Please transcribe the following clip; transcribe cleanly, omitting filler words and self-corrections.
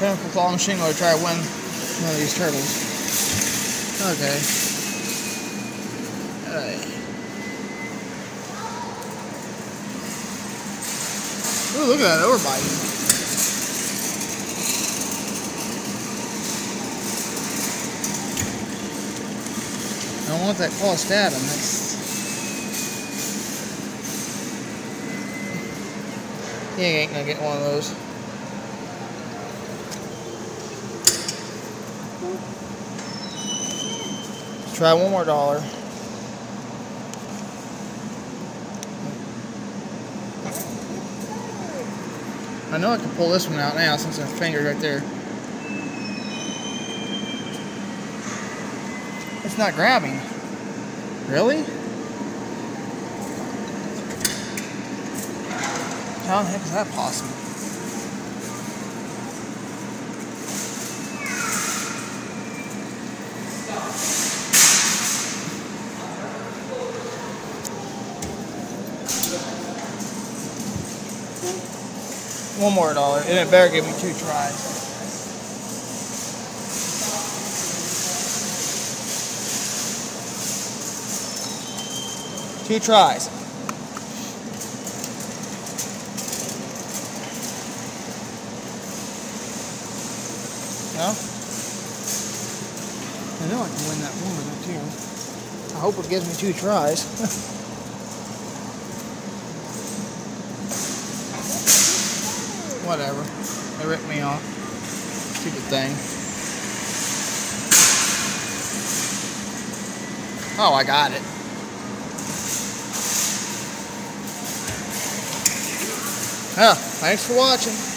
Pinnacle Claw Machine to try to win one of these turtles. Okay. Alright. Ooh, look at that overbite. I don't want that claw stabbing. He ain't gonna get one of those. Let's try one more dollar. I know I can pull this one out now since my finger's right there. It's not grabbing. Really? How the heck is that possible? One more dollar, and it better give me 2 tries. Two tries. No? I know I can win that one with it too. I hope it gives me 2 tries. Whatever. They ripped me off. Stupid thing. Oh, I got it. Yeah, thanks for watching.